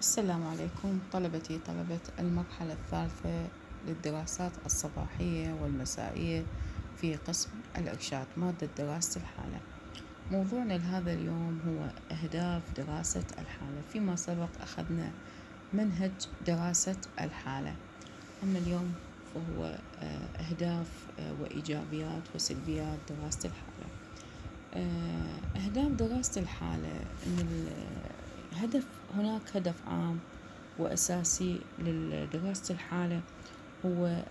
السلام عليكم طلبة المرحلة الثالثة للدراسات الصباحية والمسائية في قسم الإرشاد مادة دراسة الحالة. موضوعنا لهذا اليوم هو أهداف دراسة الحالة. فيما سبق أخذنا منهج دراسة الحالة، أما اليوم فهو أهداف وإيجابيات وسلبيات دراسة الحالة. أهداف دراسة الحالة إن هناك هدف عام وأساسي لدراسة الحالة هو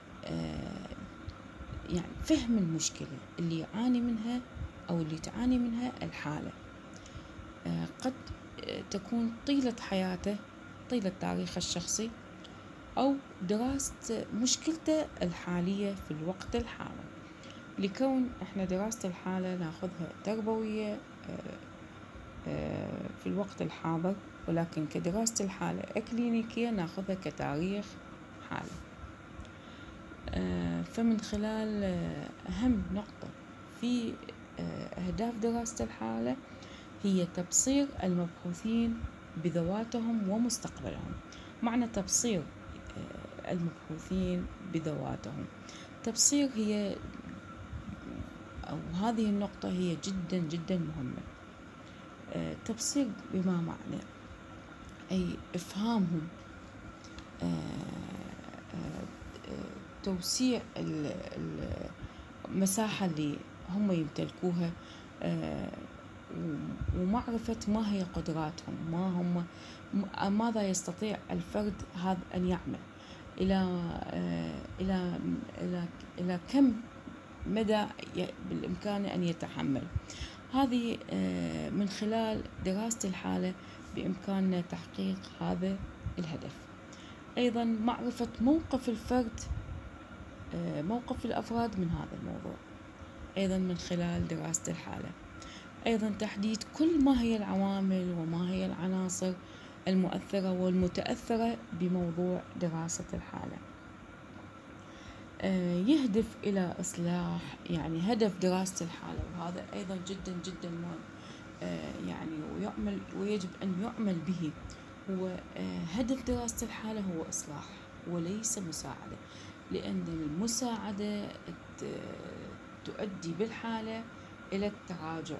يعني فهم المشكلة اللي يعاني منها أو اللي تعاني منها الحالة. قد تكون طيلة حياته، طيلة تاريخه الشخصي، أو دراسة مشكلته الحالية في الوقت الحالي. لكون احنا دراسة الحالة ناخذها تربوية في الوقت الحاضر، ولكن كدراسة الحالة إكلينيكية ناخذها كتاريخ حالي. فمن خلال أهم نقطة في أهداف دراسة الحالة هي تبصير المبحوثين بذواتهم ومستقبلهم. معنى تبصير المبحوثين بذواتهم، تبصير هي أو هذه النقطة هي جدا جدا مهمة. تبصير بما معنى أي إفهامهم، توسيع المساحة اللي هم يمتلكوها، ومعرفة ما هي قدراتهم، ماذا يستطيع الفرد هذا أن يعمل، إلى كم مدى بالإمكان أن يتحمل. هذه من خلال دراسة الحالة بإمكاننا تحقيق هذا الهدف. أيضا معرفة موقف الفرد، موقف الأفراد من هذا الموضوع أيضا من خلال دراسة الحالة. أيضا تحديد كل ما هي العوامل وما هي العناصر المؤثرة والمتأثرة بموضوع دراسة الحالة. يهدف إلى إصلاح، يعني هدف دراسة الحالة، وهذا أيضا جدا جدا مهم، يعني ويجب أن يعمل به. هو هدف دراسة الحالة هو إصلاح وليس مساعدة، لأن المساعدة تؤدي بالحالة إلى التراجع،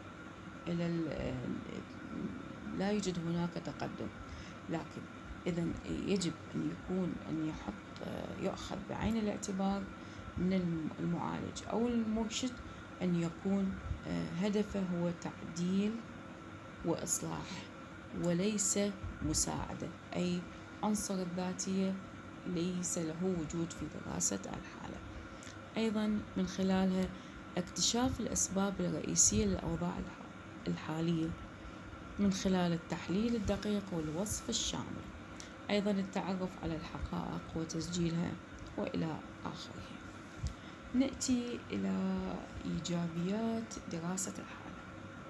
لا يوجد هناك تقدم. لكن إذا يجب أن يؤخذ بعين الاعتبار من المعالج أو المرشد أن يكون هدفه هو تعديل وإصلاح وليس مساعدة، أي عنصر الذاتية ليس له وجود في دراسة الحالة. أيضا من خلالها اكتشاف الأسباب الرئيسية للأوضاع الحالية من خلال التحليل الدقيق والوصف الشامل. أيضا التعرف على الحقائق وتسجيلها وإلى آخره. نأتي إلى إيجابيات دراسة الحالة.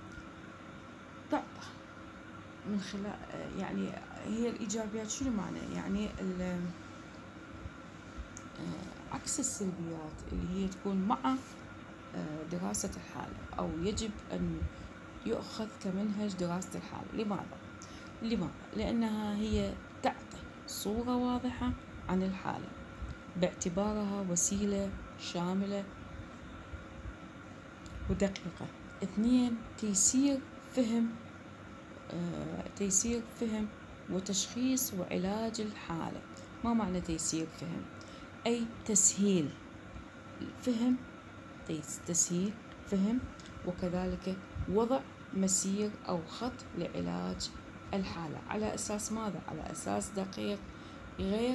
تعطى من خلال يعني هي الإيجابيات شنو معنى؟ يعني عكس السلبيات اللي هي تكون مع دراسة الحالة، أو يجب أن يؤخذ كمنهج دراسة الحالة. لماذا؟ لأنها هي تعطي صورة واضحة عن الحالة باعتبارها وسيلة شاملة ودقيقة. 2. تيسير فهم وتشخيص وعلاج الحالة. ما معنى تيسير فهم؟ أي تسهيل فهم وكذلك وضع مسير أو خط لعلاج الحالة. على أساس ماذا؟ على أساس دقيق، غير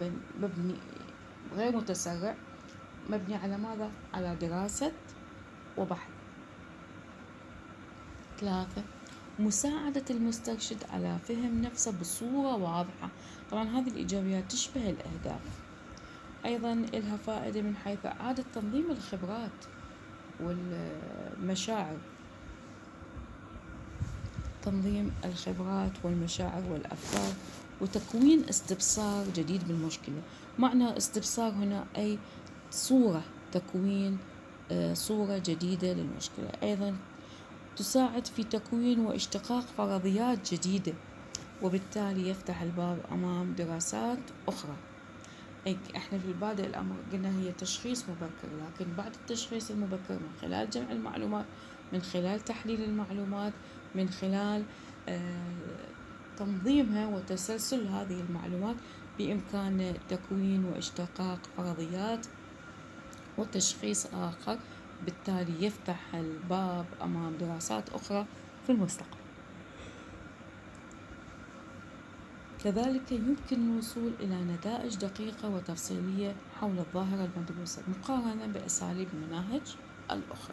متسرع، مبني على ماذا؟ على دراسة وبحث. 3. مساعدة المسترشد على فهم نفسه بصورة واضحة. طبعا هذه الإيجابيات تشبه الأهداف. أيضا لها فائدة من حيث إعادة تنظيم الخبرات والمشاعر، والأفكار، وتكوين استبصار جديد بالمشكلة. معنى استبصار هنا أي تكوين صورة جديدة للمشكلة. أيضا تساعد في تكوين واشتقاق فرضيات جديدة وبالتالي يفتح الباب أمام دراسات أخرى. احنا في بادئ الأمر قلنا هي تشخيص مبكر، لكن بعد التشخيص المبكر من خلال جمع المعلومات، من خلال تحليل المعلومات، من خلال تنظيمها وتسلسل هذه المعلومات، بإمكان تكوين واشتقاق فرضيات وتشخيص آخر، بالتالي يفتح الباب أمام دراسات أخرى في المستقبل. كذلك يمكن الوصول إلى نتائج دقيقة وتفصيلية حول الظاهرة المدروسة مقارنة بأساليب المناهج الأخرى.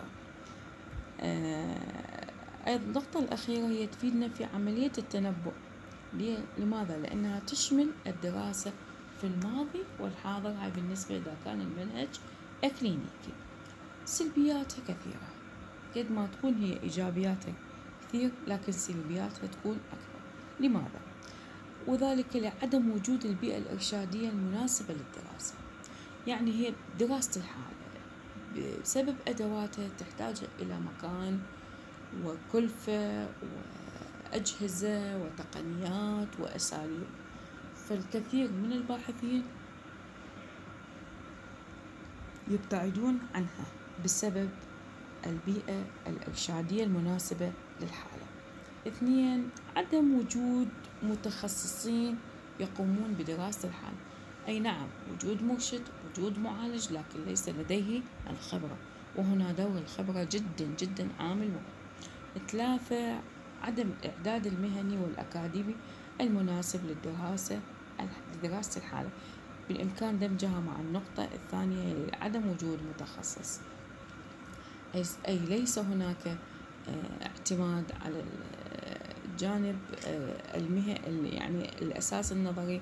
النقطة الأخيرة هي تفيدنا في عملية التنبؤ. لماذا؟ لأنها تشمل الدراسة في الماضي والحاضر. هاي بالنسبة إذا كان المنهج إكلينيكي. سلبياتها كثيرة، قد ما تكون هي إيجابياتها كثير لكن سلبياتها تكون أكثر. لماذا؟ وذلك لعدم وجود البيئة الإرشادية المناسبة للدراسة. يعني هي دراسة الحالة بسبب أدواتها تحتاج إلى مكان وكلفة وأجهزة وتقنيات وأساليب، فالكثير من الباحثين يبتعدون عنها بسبب البيئة الإرشادية المناسبة للحالة. 2. عدم وجود متخصصين يقومون بدراسة الحالة. أي نعم، وجود مرشد، وجود معالج، لكن ليس لديه الخبرة، وهنا دور الخبرة جدا جدا عامل مهم. 3. عدم الإعداد المهني والأكاديمي المناسب لدراسة الحالة. بالإمكان دمجها مع النقطة الثانية عدم وجود متخصص، أي ليس هناك اعتماد على الجانب المهني، يعني الأساس النظري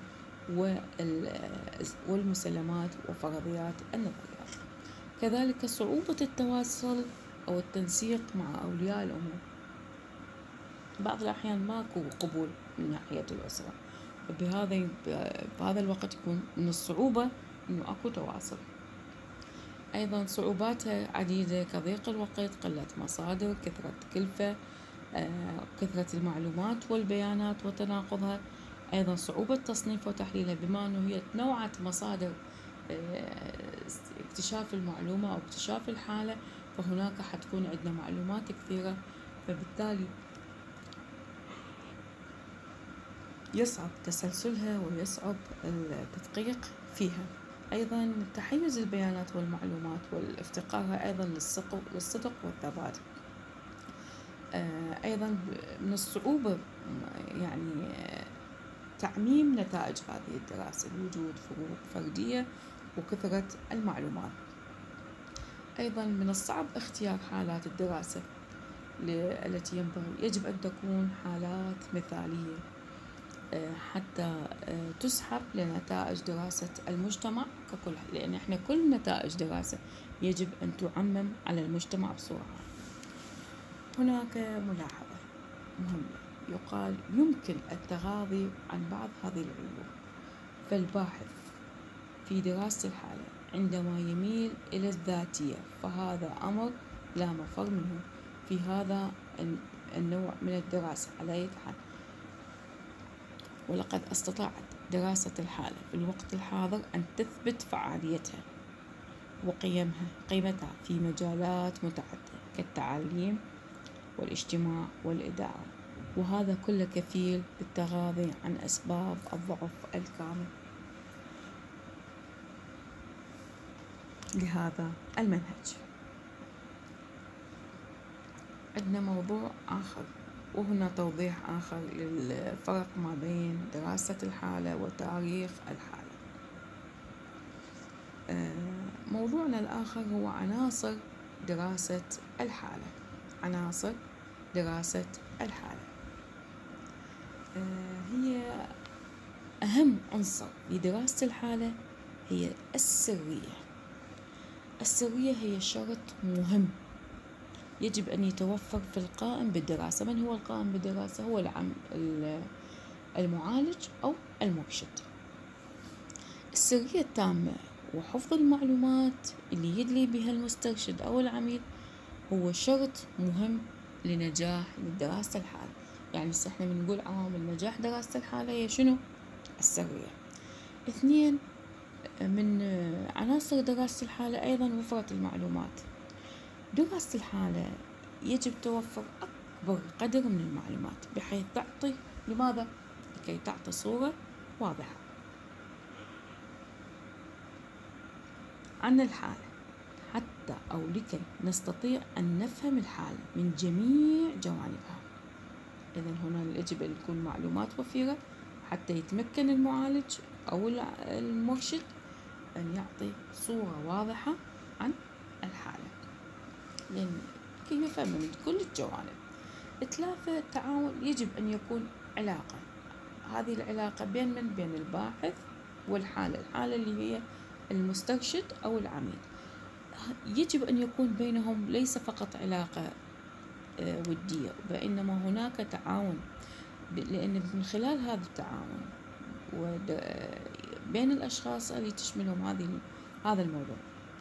والمسلمات وفرضيات النظريات. كذلك صعوبة التواصل أو التنسيق مع أولياء الأمور. بعض الأحيان ماكو قبول من ناحية الأسرة، بهذا الوقت يكون من الصعوبة إنه أكو تواصل. أيضا صعوباتها عديدة كضيق الوقت، قلة مصادر، كثرة كلفة، كثرة المعلومات والبيانات وتناقضها. أيضا صعوبة تصنيف وتحليلها، بما أنه هي تنوعت مصادر اكتشاف المعلومة أو اكتشاف الحالة، فهناك حتكون عندنا معلومات كثيرة، فبالتالي يصعب تسلسلها ويصعب التدقيق فيها. أيضا تحيز البيانات والمعلومات والافتقارها أيضا للصدق والثبات. أيضا من الصعوبة يعني تعميم نتائج هذه الدراسة لوجود فروق فردية وكثرة المعلومات. أيضا من الصعب اختيار حالات الدراسة التي يجب أن تكون حالات مثالية حتى تسحب لنتائج دراسة المجتمع ككل، لأن احنا كل نتائج دراسة يجب أن تعمم على المجتمع بصورة عامة. هناك ملاحظة مهمة، يقال يمكن التغاضي عن بعض هذه العيوب، فالباحث في دراسة الحالة عندما يميل إلى الذاتية فهذا أمر لا مفر منه في هذا النوع من الدراسة على أي حال. ولقد استطاعت دراسة الحالة في الوقت الحاضر أن تثبت فعاليتها قيمتها في مجالات متعددة كالتعليم والاجتماع والإدارة، وهذا كله كفيل بالتغاضي عن أسباب الضعف الكامل لهذا المنهج. عندنا موضوع آخر، وهنا توضيح آخر للفرق ما بين دراسة الحالة وتاريخ الحالة. موضوعنا الآخر هو عناصر دراسة الحالة. عناصر دراسة الحالة هي أهم عنصر لدراسة الحالة هي السرية. السرية هي شرط مهم يجب أن يتوفر في القائم بالدراسة. من هو القائم بالدراسة؟ هو المعالج أو المرشد. السرية التامة وحفظ المعلومات اللي يدلي بها المسترشد أو العميد هو شرط مهم لنجاح دراسة الحالة. يعني احنا بنقول عوامل نجاح دراسة الحالة هي شنو؟ السرية. 2 من عناصر دراسة الحالة أيضا وفرة المعلومات. دراسة الحالة يجب توفر أكبر قدر من المعلومات بحيث تعطي لماذا؟ لكي تعطي صورة واضحة عن الحالة، حتى أو لكي نستطيع أن نفهم الحالة من جميع جوانبها. إذن هنا يجب أن تكون معلومات وفيرة حتى يتمكن المعالج أو المرشد أن يعطي صورة واضحة عن الحالة كي يفهم من كل الجوانب. 3 التعاون، يجب أن يكون علاقة، هذه العلاقة بين الباحث والحالة، الحالة اللي هي المسترشد أو العميل، يجب أن يكون بينهم ليس فقط علاقة ودية، وإنما هناك تعاون، لأن من خلال هذا التعاون بين الأشخاص اللي تشملهم هذا الموضوع،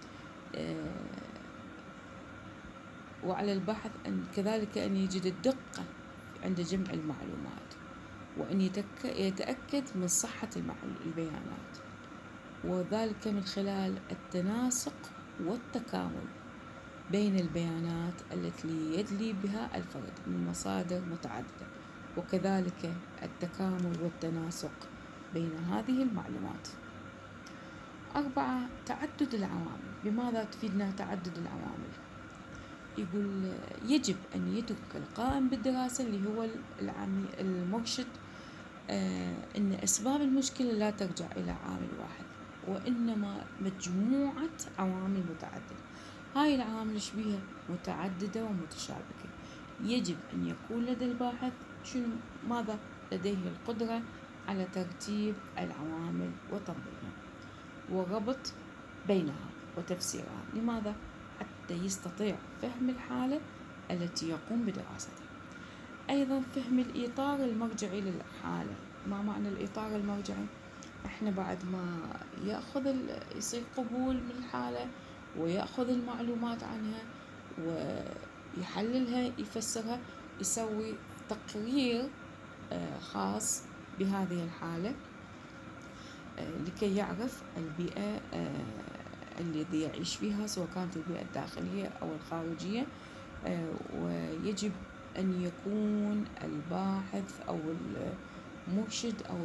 وعلى الباحث أن كذلك أن يجد الدقة عند جمع المعلومات، وأن يتأكد من صحة البيانات، وذلك من خلال التناسق والتكامل بين البيانات التي يدلي بها الفرد من مصادر متعددة، وكذلك التكامل والتناسق بين هذه المعلومات. 4 تعدد العوامل. بماذا تفيدنا تعدد العوامل؟ يقول يجب أن يدرك القائم بالدراسة اللي هو المرشد أن أسباب المشكلة لا ترجع إلى عامل واحد، وإنما مجموعة عوامل متعددة. هاي العوامل شبيهة متعددة ومتشابكة. يجب أن يكون لدى الباحث ماذا؟ لديه القدرة على ترتيب العوامل وتنظيمها وربط بينها وتفسيرها. لماذا؟ حتى يستطيع فهم الحالة التي يقوم بدراستها. أيضا فهم الإطار المرجعي للحالة. ما معنى الإطار المرجعي؟ احنا بعد ما يصير قبول من الحالة ويأخذ المعلومات عنها ويحللها يفسرها، يسوي تقرير خاص بهذه الحالة لكي يعرف البيئة الذي يعيش فيها، سواء كانت البيئة الداخلية أو الخارجية. ويجب أن يكون الباحث أو المرشد أو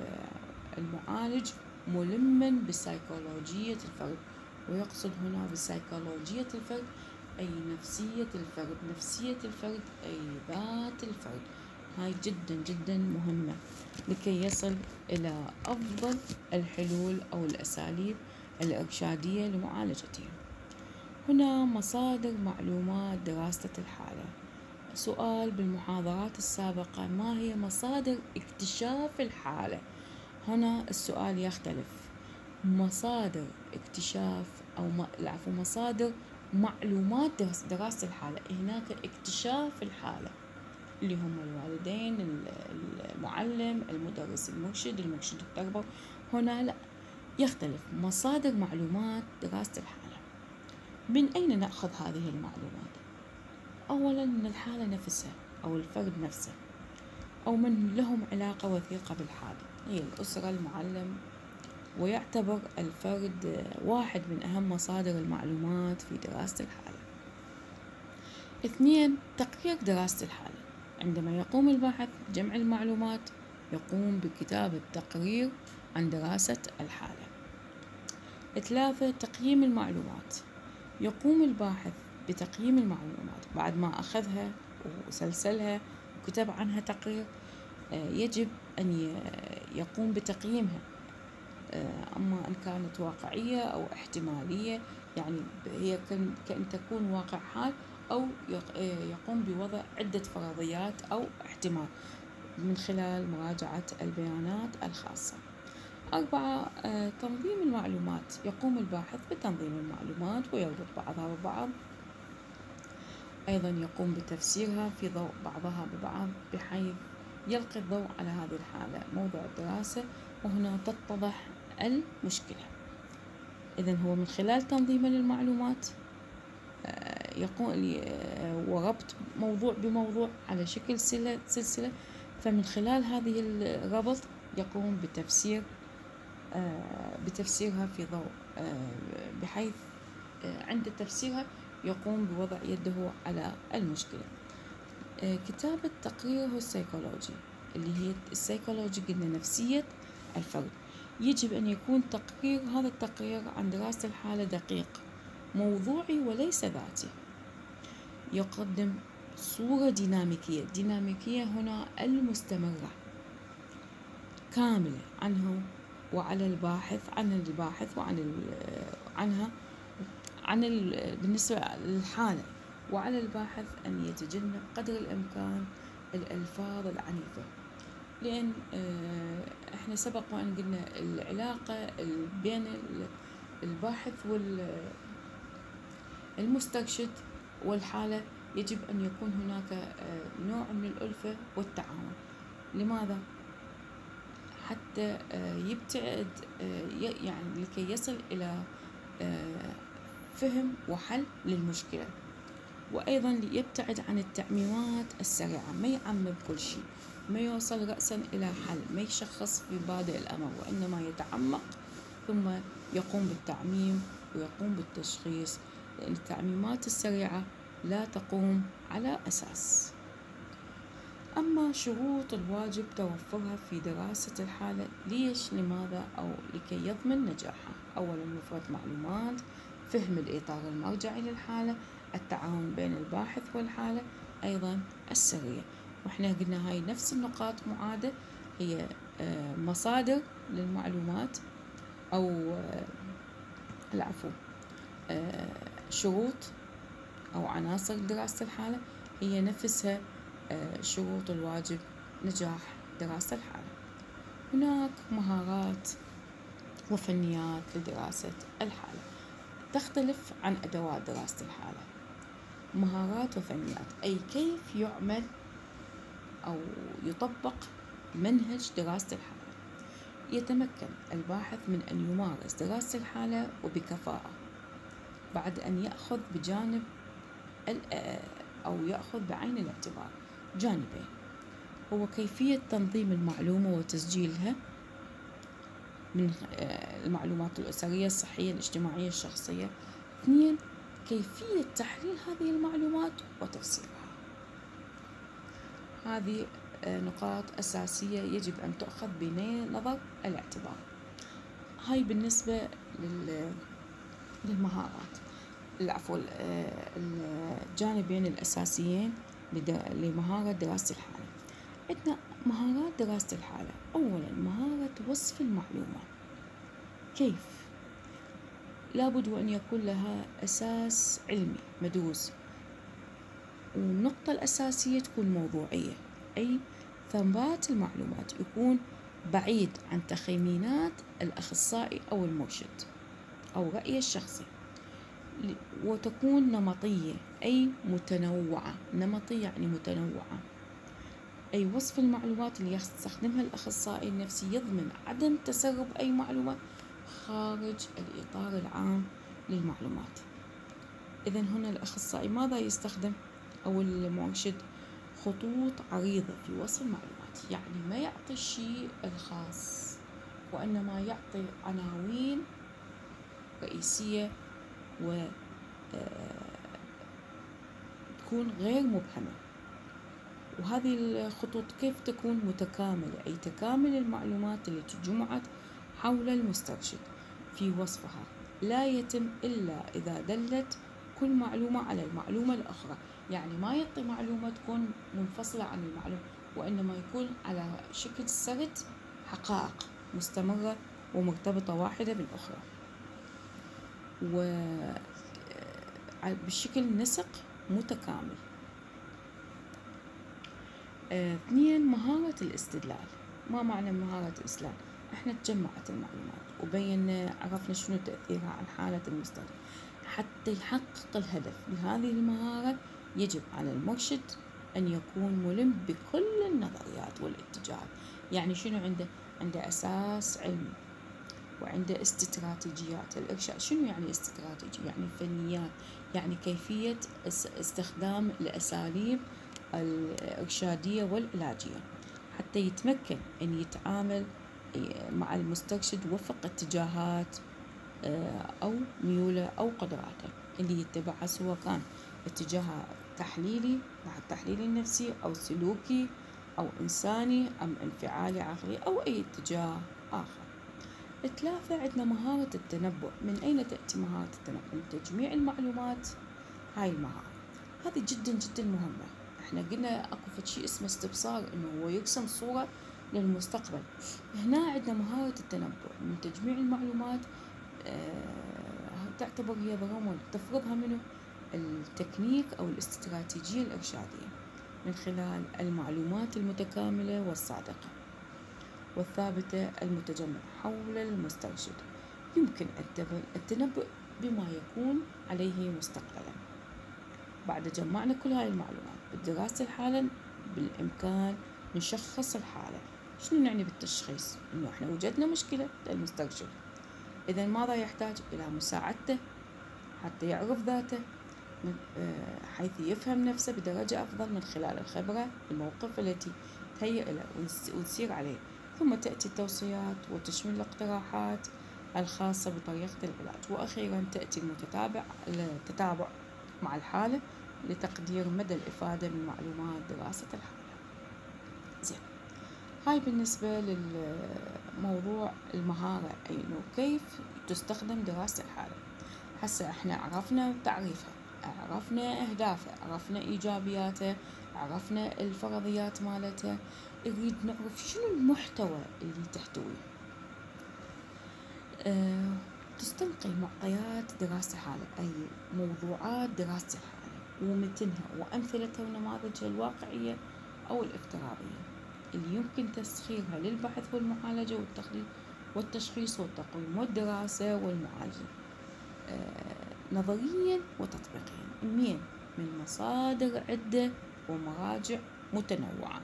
المعالج ملما بسيكولوجية الفرد، ويقصد هنا بسيكولوجية الفرد أي نفسية الفرد. نفسية الفرد أي ذات الفرد. هاي جدا جدا مهمة لكي يصل إلى أفضل الحلول أو الأساليب الإرشادية لمعالجتها. هنا مصادر معلومات دراسة الحالة. سؤال بالمحاضرات السابقة: ما هي مصادر اكتشاف الحالة؟ هنا السؤال يختلف. مصادر اكتشاف مصادر معلومات دراسة الحالة. هناك اكتشاف الحالة اللي هم الوالدين، المعلم، المدرس، المرشد التربوي. هنا لا، يختلف. مصادر معلومات دراسة الحالة، من أين نأخذ هذه المعلومات؟ أولا من الحالة نفسها أو الفرد نفسه، أو من لهم علاقة وثيقة بالحالة، هي الأسرة، المعلم. ويعتبر الفرد واحد من أهم مصادر المعلومات في دراسة الحالة. 2 تقرير دراسة الحالة. عندما يقوم الباحث بجمع المعلومات يقوم بكتابة تقرير عن دراسة الحالة. 3 تقييم المعلومات. يقوم الباحث بتقييم المعلومات بعد ما أخذها وسلسلها وكتب عنها تقرير. يجب أن يقوم بتقييمها، أما أن كانت واقعية أو احتمالية، يعني هي كأن تكون واقع حال، أو يقوم بوضع عدة فرضيات أو احتمال من خلال مراجعة البيانات الخاصة. 4 تنظيم المعلومات. يقوم الباحث بتنظيم المعلومات ويربط بعضها ببعض. أيضا يقوم بتفسيرها في ضوء بعضها ببعض بحيث يلقي الضوء على هذه الحالة موضوع الدراسة، وهنا تتضح المشكلة. إذن هو من خلال تنظيم للمعلومات يقوم وربط موضوع بموضوع على شكل سلسلة. فمن خلال هذه الربط يقوم بتفسيرها في ضوء، بحيث عند تفسيرها يقوم بوضع يده على المشكلة. كتابة تقريره السيكولوجي، اللي هي السيكولوجي قلنا نفسية الفرد. يجب أن يكون هذا التقرير عن دراسة الحالة دقيق، موضوعي وليس ذاتي. يقدم صورة ديناميكية هنا المستمرة كاملة عنه وعلى الباحث، بالنسبة للحالة، وعلى الباحث أن يتجنب قدر الإمكان الألفاظ العنيفة، لأن إحنا سبق وأن قلنا العلاقة بين الباحث والمسترشد والحالة يجب أن يكون هناك نوع من الألفة والتعاون. لماذا؟ حتى يبتعد، يعني لكي يصل إلى فهم وحل للمشكلة، وأيضا يبتعد عن التعميمات السريعة، ما يعمم كل شيء، ما يوصل رأسا إلى حل، ما يشخص في بادئ الأمر، وإنما يتعمق ثم يقوم بالتعميم ويقوم بالتشخيص، لأن التعميمات السريعة لا تقوم على أساس. أما شروط الواجب توفرها في دراسة الحالة، ليش؟ لماذا؟ أو لكي يضمن نجاحها. أولا وفرة معلومات، فهم الإطار المرجعي للحالة، التعاون بين الباحث والحالة، أيضا السرية. وإحنا قلنا هاي نفس النقاط معادة، هي مصادر للمعلومات أو العفو شروط أو عناصر دراسة الحالة هي نفسها شروط الواجب نجاح دراسة الحالة. هناك مهارات وفنيات لدراسة الحالة تختلف عن أدوات دراسة الحالة. مهارات وفنيات أي كيف يعمل أو يطبق منهج دراسة الحالة. يتمكن الباحث من أن يمارس دراسة الحالة وبكفاءة بعد أن يأخذ بجانب أو يأخذ بعين الاعتبار جانبين، هو كيفية تنظيم المعلومة وتسجيلها من المعلومات الأسرية، الصحية، الاجتماعية، الشخصية. 2 كيفية تحليل هذه المعلومات وتفسيرها. هذه نقاط أساسية يجب أن تؤخذ بنظر الاعتبار. هاي بالنسبة للمهارات، الجانبين الأساسيين لمهارة دراسة الحالة. عندنا مهارات دراسة الحالة. أولا مهارة وصف المعلومة. كيف؟ لابد أن يكون لها أساس علمي مدروس، والنقطة الأساسية تكون موضوعية، أي ثبات المعلومات يكون بعيد عن تخمينات الأخصائي أو المرشد أو رأيه الشخصي، وتكون نمطية أي متنوعة. نمطية يعني متنوعة. أي وصف المعلومات اللي يستخدمها الأخصائي النفسي يضمن عدم تسرب أي معلومة خارج الإطار العام للمعلومات. إذن هنا الأخصائي ماذا يستخدم أو المرشد؟ خطوط عريضة في وصف المعلومات، يعني ما يعطي الشيء الخاص، وإنما يعطي عناوين رئيسية وتكون غير مبهمة. وهذه الخطوط كيف تكون متكاملة؟ أي تكامل المعلومات التي جمعت حول المسترشد في وصفها لا يتم إلا إذا دلت كل معلومة على المعلومة الأخرى، يعني ما يعطي معلومة تكون منفصلة عن المعلومة، وإنما يكون على شكل سرد حقائق مستمرة ومرتبطة واحدة بالأخرى، وبشكل نسق متكامل. 2 مهارة الاستدلال. ما معنى مهارة الاستدلال؟ احنا تجمعت المعلومات وبينا، عرفنا شنو تأثيرها عن حالة المستخدم. حتى يحقق الهدف بهذه المهارة يجب على المرشد أن يكون ملم بكل النظريات والاتجاهات. يعني شنو عنده؟ عنده أساس علمي، وعنده استراتيجيات الإرشاد. شنو يعني استراتيجي؟ يعني فنيات، يعني كيفية استخدام الأساليب الإرشادية والعلاجية حتى يتمكن أن يتعامل مع المسترشد وفق اتجاهات أو ميوله أو قدراته اللي يتبعها، سواء كان اتجاه تحليلي مع التحليل النفسي أو سلوكي أو إنساني أم انفعالي عقلي أو أي اتجاه آخر. 3 عندنا مهارة التنبؤ. من أين تأتي مهارة التنبؤ؟ من تجميع المعلومات. هاي المهارة هذه جدا جدا مهمة. احنا قلنا اكو شيء اسمه استبصار، انه هو يرسم صورة للمستقبل. هنا عندنا مهارة التنبؤ من تجميع المعلومات. تعتبر هي برامج تفرضها منه التكنيك أو الاستراتيجية الإرشادية من خلال المعلومات المتكاملة والصادقة والثابتة المتجمعة حول المسترشد. يمكن التنبؤ بما يكون عليه مستقبلا. بعد جمعنا كل هاي المعلومات بدراسة الحالة بالإمكان نشخص الحالة. شنو نعني بالتشخيص؟ إنه إحنا وجدنا مشكلة للمسترشد، إذا ماذا يحتاج؟ إلى مساعدته حتى يعرف ذاته حيث يفهم نفسه بدرجة أفضل من خلال الخبرة الموقف التي تهيئ له وتسير عليه. ثم تأتي التوصيات وتشمل الاقتراحات الخاصة بطريقة العلاج. وأخيرا تأتي التتابع مع الحالة لتقدير مدى الإفادة من معلومات دراسة الحالة. زين، هاي بالنسبة للموضوع المهارة، أي إنه كيف تستخدم دراسة الحالة. هسه احنا عرفنا تعريفها، عرفنا أهدافها، عرفنا إيجابياتها، عرفنا الفرضيات مالتها. نريد نعرف شنو المحتوى اللي تحتويه. تستنقل معطيات دراسة الحالة، أي موضوعات دراسة الحالة ومتنها وأمثلتها ونماذجها الواقعية أو الافتراضية اللي يمكن تسخيرها للبحث والمعالجة والتحليل والتشخيص والتقويم والدراسة والمعالجة نظريا وتطبيقيا من مصادر عدة ومراجع متنوعة.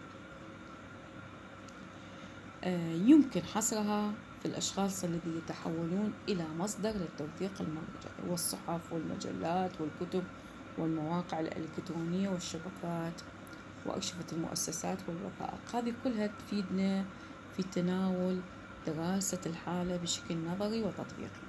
يمكن حصرها في الأشخاص الذين يتحولون إلى مصدر للتوثيق المرجعي والصحف والمجلات والكتب والمواقع الإلكترونية والشبكات وأرشفة المؤسسات والوثائق. هذه كلها تفيدنا في تناول دراسة الحالة بشكل نظري وتطبيقي.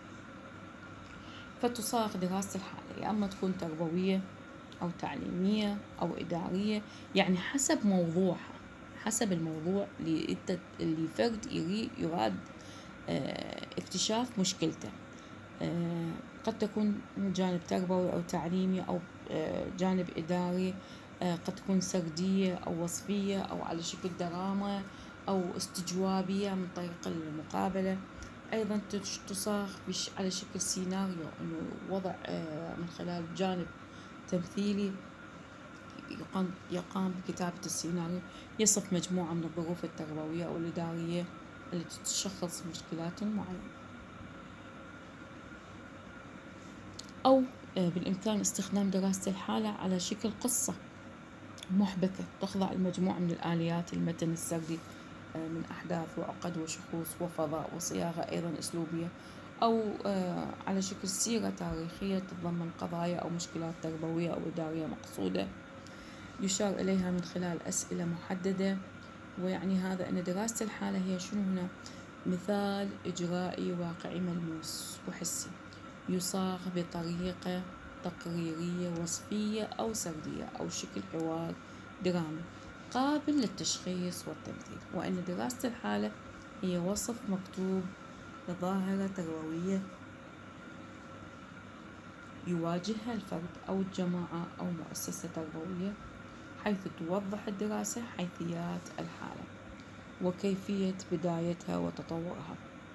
فتصاغ دراسة الحالة يا أما تكون تربوية أو تعليمية أو إدارية، يعني حسب موضوعها، حسب الموضوع اللي فرد يراد اكتشاف مشكلته. قد تكون جانب تربوي أو تعليمي أو جانب إداري، قد تكون سردية أو وصفية أو على شكل دراما أو استجوابية من طريق المقابلة. أيضا تصاغ على شكل سيناريو، إنه وضع من خلال جانب تمثيلي يقام بكتابة السيناريو يصف مجموعة من الظروف التربوية أو الإدارية التي تشخص مشكلات معينة. أو بالإمكان استخدام دراسة الحالة على شكل قصة محبكة تخضع لمجموعة من الآليات المتن السردي من أحداث وعقد وشخوص وفضاء وصياغة أيضا أسلوبية، أو على شكل سيرة تاريخية تتضمن قضايا أو مشكلات تربوية أو إدارية مقصودة يشار إليها من خلال أسئلة محددة. ويعني هذا أن دراسة الحالة هي شنو هنا؟ مثال إجرائي واقعي ملموس وحسي يصاغ بطريقة تقريرية وصفية أو سردية أو شكل حوار درامي قابل للتشخيص والتمثيل. وأن دراسة الحالة هي وصف مكتوب لظاهرة تربوية يواجهها الفرد أو الجماعة أو مؤسسة تربوية، حيث توضح الدراسة حيثيات الحالة وكيفية بدايتها وتطورها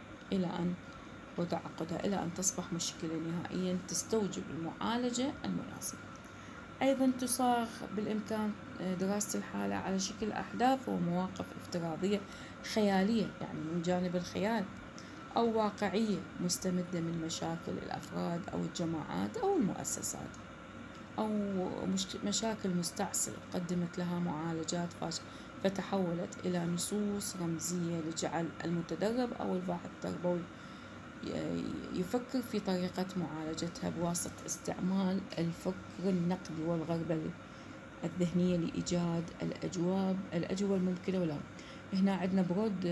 وتعقدها إلى أن تصبح مشكلة نهائيا تستوجب المعالجة المناسبة. أيضا تصاغ بالإمكان دراسة الحالة على شكل أحداث ومواقف افتراضية خيالية، يعني من جانب الخيال، أو واقعية مستمدة من مشاكل الأفراد أو الجماعات أو المؤسسات، أو مشاكل مستعصية قدمت لها معالجات فاشلة فتحولت إلى نصوص رمزية لجعل المتدرب أو الباحث التربوي يفكر في طريقة معالجتها بواسطة استعمال الفكر النقدي والغربلة الذهنية لإيجاد الأجوبة الممكنة. ولا هنا عندنا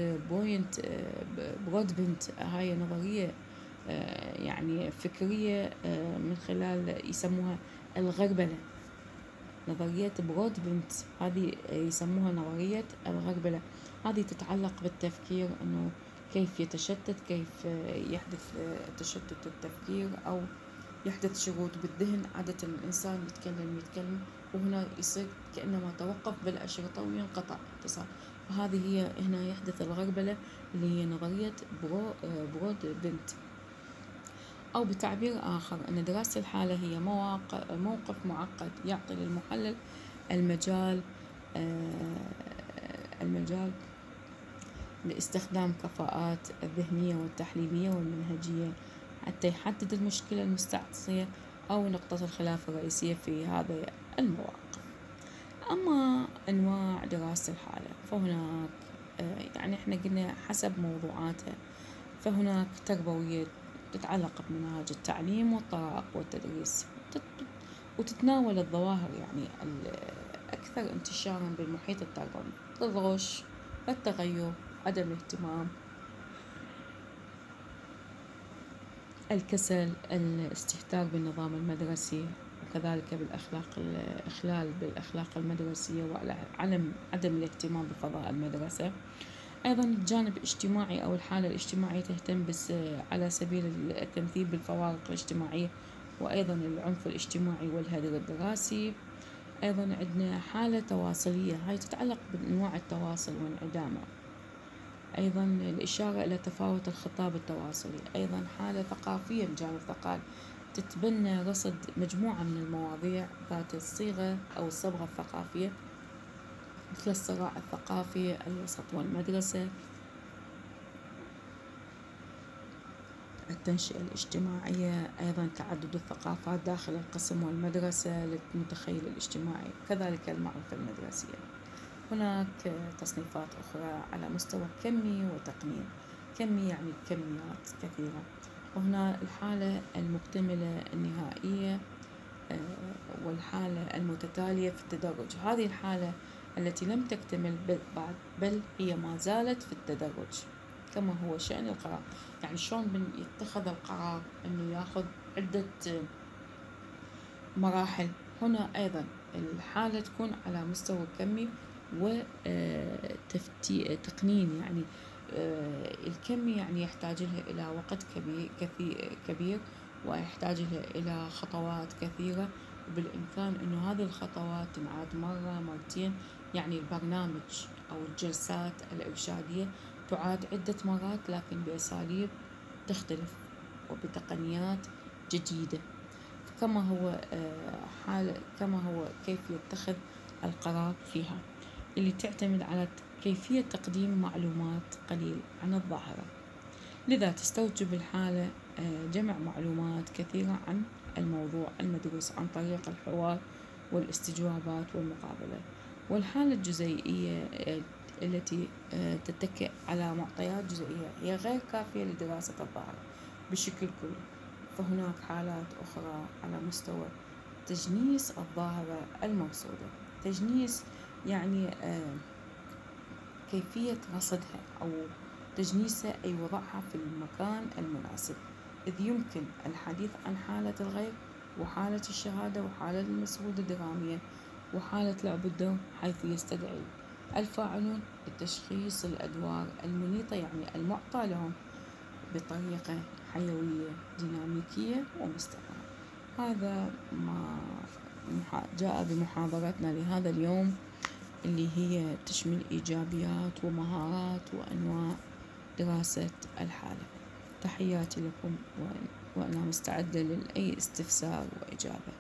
برود بنت، هاي نظرية يعني فكرية من خلال يسموها الغربلة. نظرية برود بنت هذه يسموها نظرية الغربلة. هذه تتعلق بالتفكير، أنه كيف يتشتت، كيف يحدث تشتت التفكير أو يحدث شرود بالذهن. عادة الإنسان يتكلم وهنا يصير كأنما توقف بالأشرطة وينقطع اتصال. فهذه هي هنا يحدث الغربلة اللي هي نظرية برود بنت. أو بتعبير آخر أن دراسة الحالة هي موقف معقد يعطي للمحلل المجال لاستخدام كفاءات الذهنية والتحليلية والمنهجية حتى يحدد المشكلة المستعصية أو نقطة الخلاف الرئيسية في هذه المواقف. أما أنواع دراسة الحالة فهناك يعني إحنا قلنا حسب موضوعاتها. فهناك تربوية تتعلق بمناهج التعليم والطرائق والتدريس، وتتناول الظواهر يعني الأكثر انتشارا بالمحيط التربوي: الغش، التغير، عدم الاهتمام، الكسل، الاستهتار بالنظام المدرسي، وكذلك الإخلال بالأخلاق المدرسية وعدم الاهتمام بفضاء المدرسة. أيضا الجانب الاجتماعي أو الحالة الاجتماعية تهتم بس على سبيل التمثيل بالفوارق الاجتماعية، وأيضا العنف الاجتماعي والهدر الدراسي. أيضا عندنا حالة تواصلية، هاي تتعلق بأنواع التواصل وانعدامه. أيضا الإشارة إلى تفاوت الخطاب التواصلي. أيضا حالة ثقافية، الجانب الثقافي تتبنى رصد مجموعة من المواضيع ذات الصيغة أو الصبغة الثقافية، مثل الصراع الثقافي، الوسط والمدرسة، التنشئة الاجتماعية، أيضا تعدد الثقافات داخل القسم والمدرسة للمتخيل الاجتماعي، كذلك المعرفة المدرسية. هناك تصنيفات أخرى على مستوى كمي وتقنين. كمي يعني كميات كثيرة، وهنا الحالة المكتملة النهائية والحالة المتتالية في التدرج. هذه الحالة التي لم تكتمل بعد، بل هي ما زالت في التدرج، كما هو شأن القرار. يعني شلون يتخذ القرار أنه يأخذ عدة مراحل. هنا أيضا الحالة تكون على مستوى كمي وتقنين. يعني الكمي يعني يحتاج لها إلى وقت كبير ويحتاج لها إلى خطوات كثيرة، وبالإمكان أنه هذه الخطوات تنعاد مرة مرتين. يعني البرنامج أو الجلسات الإرشادية تعاد عدة مرات، لكن بأساليب تختلف وبتقنيات جديدة. كما هو كيف يتخذ القرار فيها، اللي تعتمد على كيفية تقديم معلومات قليل عن الظاهرة. لذا تستوجب الحالة جمع معلومات كثيرة عن الموضوع المدروس عن طريق الحوار والاستجوابات والمقابلة. والحالة الجزيئية التي تتكئ على معطيات جزئية هي غير كافية لدراسة الظاهرة بشكل كلي. فهناك حالات أخرى على مستوى تجنيس الظاهرة المرصودة. تجنيس يعني كيفية رصدها أو تجنيسها، أي وضعها في المكان المناسب، إذ يمكن الحديث عن حالة الغيب وحالة الشهادة وحالة المسعودة الدرامية وحالة لعب الدور، حيث يستدعي الفاعلون لتشخيص الأدوار المنيطة، يعني المعطى لهم، بطريقة حيوية ديناميكية ومستمرة. هذا ما جاء بمحاضرتنا لهذا اليوم، اللي هي تشمل إيجابيات ومهارات وأنواع دراسة الحالة. تحياتي لكم وأنا مستعدة لأي استفسار وإجابة.